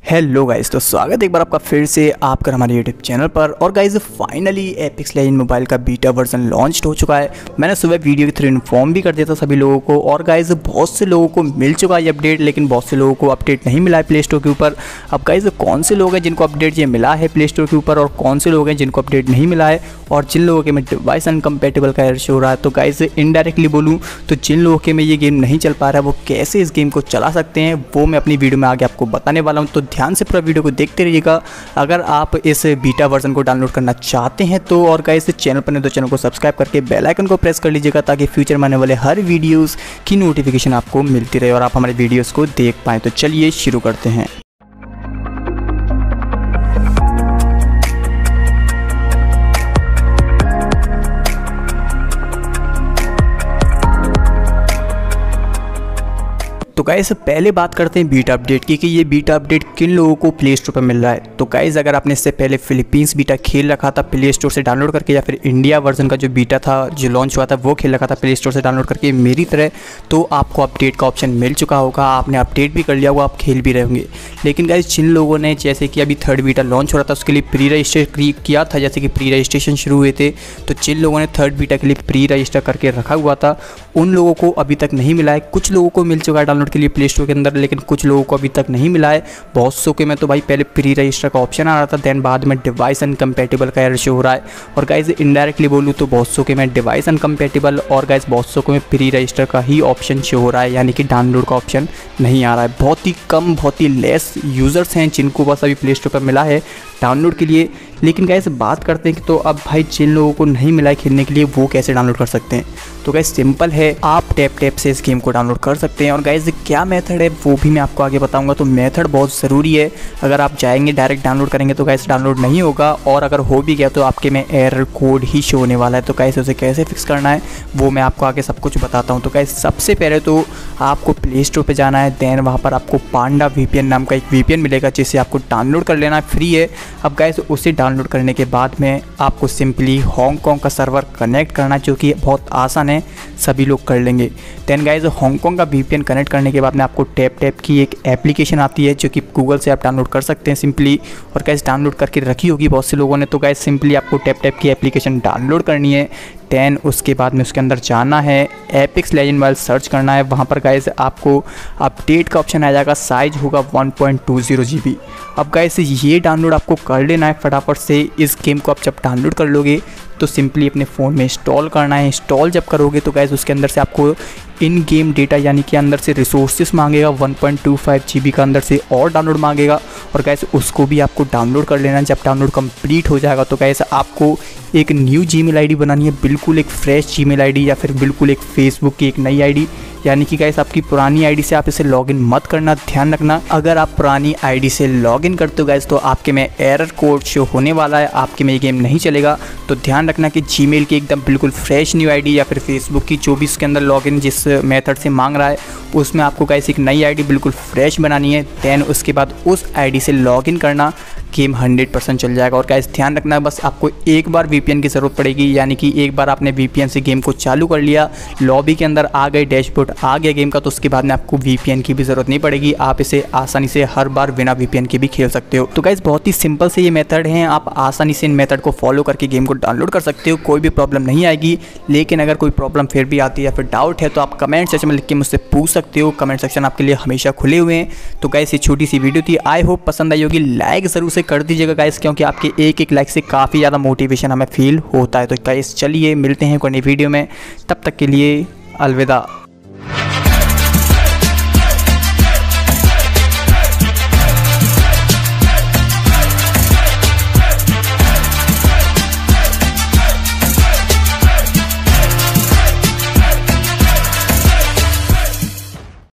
Hello guys, तो स्वागत है एक बार आपका फिर से आपका हमारे यूट्यूब चैनल पर। और guys finally Apex Legend mobile का बीटा वर्जन लॉन्च हो चुका है। मैंने सुबह वीडियो के थ्रू इन्फॉर्म भी कर दिया था सभी लोगों को। और गाइस बहुत से लोगों को मिल चुका है अपडेट, लेकिन बहुत से लोगों को अपडेट नहीं मिला है प्ले स्टोर के ऊपर। अब गाइस कौन से लोग हैं जिनको अपडेट ये मिला है प्ले स्टोर के ऊपर, और कौन से लोग हैं जिनको अपडेट नहीं मिला है, और जिन लोगों के में डिवाइस अनकम्पेटेबल का एरर शो हो रहा है। तो गाइस इनडायरेक्टली बोलूँ तो जिन लोगों के में ये गेम नहीं चल पा रहा है वो कैसे इस गेम को चला सकते हैं वो मैं अपनी वीडियो में आगे आपको बताने वाला हूँ। तो ध्यान से पूरा वीडियो को देखते रहिएगा। अगर आप इस बीटा वर्जन को डाउनलोड करना चाहते हैं तो और गाइस चैनल पर नहीं तो चैनल को सब्सक्राइब करके बेल आइकन को प्रेस कर लीजिएगा, ताकि फ्यूचर में आने वाले हर वीडियोस की नोटिफिकेशन आपको मिलती रहे और आप हमारे वीडियोस को देख पाएँ। तो चलिए शुरू करते हैं। तो गाइस पहले बात करते हैं बीटा अपडेट की कि ये बीटा अपडेट किन लोगों को प्ले स्टोर पर मिल रहा है। तो गाइस अगर आपने इससे पहले फिलीपींस बीटा खेल रखा था प्ले स्टोर से डाउनलोड करके, या फिर इंडिया वर्जन का जो बीटा था जो लॉन्च हुआ था वो खेल रखा था प्ले स्टोर से डाउनलोड करके मेरी तरह, तो आपको अपडेट का ऑप्शन मिल चुका होगा। आपने अपडेट भी कर लिया होगा, आप खेल भी रहे होंगे। लेकिन गाइस जिन लोगों ने जैसे कि अभी थर्ड बीटा लॉन्च हो रहा था उसके लिए प्री रजिस्टर किया था, जैसे कि प्री रजिस्ट्रेशन शुरू हुए थे, तो जिन लोगों ने थर्ड बीटा के लिए प्री रजिस्टर करके रखा हुआ था उन लोगों को अभी तक नहीं मिला है। कुछ लोगों को मिल चुका है डाउनलोड के लिए प्ले स्टोर के अंदर, लेकिन कुछ लोगों को अभी तक नहीं मिला है। बहुत सौ के में तो भाई पहले प्री रजिस्टर का ऑप्शन आ रहा था, देन बाद में डिवाइस अनकम्पेटेबल का एरर शो हो रहा है। और गाइस इनडायरेक्टली बोलूँ तो बहुत सौ के में डिवाइस अनकम्पेटेबल और गाइस बहुत सौ के में प्री रजिस्टर का ही ऑप्शन शो हो रहा है, यानी कि डाउनलोड का ऑप्शन नहीं आ रहा है। बहुत ही कम, बहुत ही लेस यूज़र्स हैं जिनको बस अभी प्ले स्टोर पर मिला है डाउनलोड के लिए। लेकिन गाइस बात करते हैं कि तो अब भाई जिन लोगों को नहीं मिला है खेलने के लिए वो कैसे डाउनलोड कर सकते हैं। तो गाइस सिंपल है, आप टैप से इस गेम को डाउनलोड कर सकते हैं। और गाइस क्या मेथड है वो भी मैं आपको आगे बताऊंगा। तो मेथड बहुत ज़रूरी है। अगर आप जाएंगे डायरेक्ट डाउनलोड करेंगे तो गाइस डाउनलोड नहीं होगा, और अगर हो भी गया तो आपके में एरर कोड ही शो होने वाला है। तो गाइस उसे कैसे फिक्स करना है वो मैं आपको आगे सब कुछ बताता हूँ। तो गाइस सबसे पहले तो आपको प्ले स्टोर पर जाना है, देन वहाँ पर आपको पांडा VPN नाम का एक VPN मिलेगा जिसे आपको डाउनलोड कर लेना है, फ्री है। अब गाइस उसे डाउनलोड करने के बाद में आपको सिंपली हांगकांग का सर्वर कनेक्ट करना, जो कि बहुत आसान है, सभी लोग कर लेंगे। देन गाइस हांगकांग का VPN कनेक्ट करने के बाद में आपको टैप की एक एप्लीकेशन आती है जो कि गूगल से आप डाउनलोड कर सकते हैं सिंपली। और गाइस डाउनलोड करके रखी होगी बहुत से लोगों ने। तो गाइस सिंपली आपको टैप की एप्लीकेशन डाउनलोड करनी है। देन उसके बाद में उसके अंदर जाना है, एपेक्स लेजेंड मोबाइल सर्च करना है। वहाँ पर गाइस आपको अपडेट का ऑप्शन आ जाएगा, साइज होगा 1.20 GB। अब गाइस ये डाउनलोड आपको कर लेना है फटाफट से। इस गेम को आप जब डाउनलोड कर लोगे तो सिंपली अपने फ़ोन में इंस्टॉल करना है। इंस्टॉल जब करोगे तो गाइस उसके अंदर से आपको इन गेम डेटा यानी कि अंदर से रिसोर्सेज मांगेगा, 1.25 GB का अंदर से और डाउनलोड मांगेगा। और गाइस उसको भी आपको डाउनलोड कर लेना है। जब डाउनलोड कंप्लीट हो जाएगा तो गाइस आपको एक न्यू जीमेल आईडी बनानी है, बिल्कुल एक फ्रेश जीमेल आईडी, या फिर बिल्कुल एक फेसबुक की एक नई आईडी। यानी कि गाइस आपकी पुरानी आईडी से आप इसे लॉगिन मत करना, ध्यान रखना। अगर आप पुरानी आईडी से लॉगिन करते हो गाइस तो आपके में एरर कोड शो होने वाला है, आपके में ये गेम नहीं चलेगा। तो ध्यान रखना कि जीमेल की एकदम बिल्कुल फ्रेश न्यू आईडी, या फिर फेसबुक की जो भी इसके अंदर लॉगिन जिस मेथड से मांग रहा है उसमें आपको गाइस एक नई आईडी बिल्कुल फ्रेश बनानी है। देन उसके बाद उस आईडी से लॉगिन करना, गेम 100% चल जाएगा। और गाइस ध्यान रखना बस आपको एक बार VPN की ज़रूरत पड़ेगी, यानी कि एक बार आपने VPN से गेम को चालू कर लिया, लॉबी के अंदर आ गए, डैशबोर्ड आ गया गेम का, तो उसके बाद में आपको VPN की भी ज़रूरत नहीं पड़ेगी। आप इसे आसानी से हर बार बिना VPN के भी खेल सकते हो। तो गाइस बहुत ही सिंपल से ये मेथड हैं, आप आसानी से इन मेथड को फॉलो करके गेम को डाउनलोड कर सकते हो, कोई भी प्रॉब्लम नहीं आएगी। लेकिन अगर कोई प्रॉब्लम फिर भी आती है या फिर डाउट है तो आप कमेंट सेक्शन में लिख के मुझसे पूछ सकते हो। कमेंट सेक्शन आपके लिए हमेशा खुले हुए हैं। तो गाइस ये छोटी सी वीडियो थी, आई होप पसंद आई होगी। लाइक ज़रूर से कर दीजिएगा गाइस, क्योंकि आपके एक लाइक से काफ़ी ज़्यादा मोटिवेशन हमें फील होता है। तो गाइस चलिए मिलते हैं कोई नई वीडियो में, तब तक के लिए अलविदा।